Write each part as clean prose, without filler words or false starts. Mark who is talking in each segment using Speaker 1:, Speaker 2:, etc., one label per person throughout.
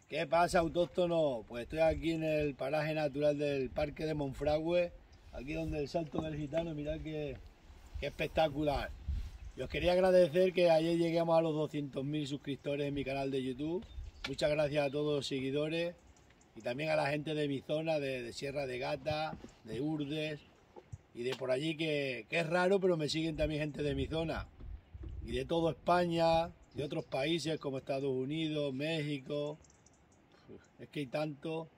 Speaker 1: ¿Qué pasa, autóctono? Pues estoy aquí en el paraje natural del Parque de Monfragüe, aquí donde el Salto del Gitano, mirad qué espectacular. Y os quería agradecer que ayer lleguemos a los 200.000 suscriptores en mi canal de YouTube. Muchas gracias a todos los seguidores y también a la gente de mi zona, de Sierra de Gata, de Urdes y de por allí, que es raro, pero me siguen también gente de mi zona. Y de toda España, de otros países como Estados Unidos, México. Es que hay tanto,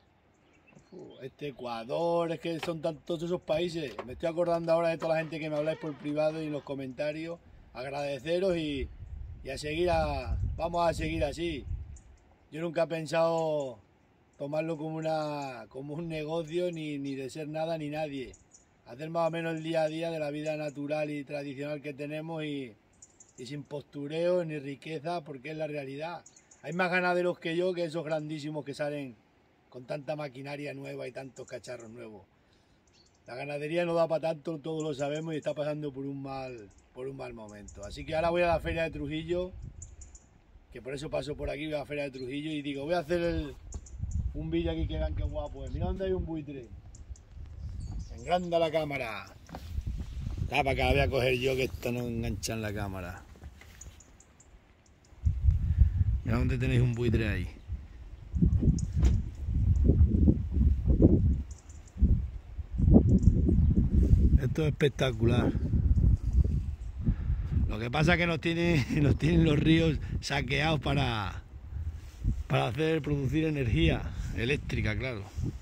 Speaker 1: Ecuador, es que son tantos esos países. Me estoy acordando ahora de toda la gente que me habláis por privado y en los comentarios. Agradeceros y a seguir, vamos a seguir así. Yo nunca he pensado tomarlo como un negocio, ni de ser nada ni nadie. Hacer más o menos el día a día de la vida natural y tradicional que tenemos y sin postureo ni riqueza, porque es la realidad. Hay más ganaderos que yo, que esos grandísimos que salen con tanta maquinaria nueva y tantos cacharros nuevos. La ganadería no da para tanto, todos lo sabemos, y está pasando por un mal momento. Así que ahora voy a la feria de Trujillo, que por eso paso por aquí, voy a la feria de Trujillo y digo, voy a hacer un vídeo aquí que vean qué guapo es. Mira dónde hay un buitre. Engranda la cámara. Para que la voy a coger yo, que esto no engancha en la cámara. Mira dónde tenéis un buitre ahí. Esto es espectacular. Lo que pasa es que nos tienen los ríos saqueados para producir energía eléctrica, claro.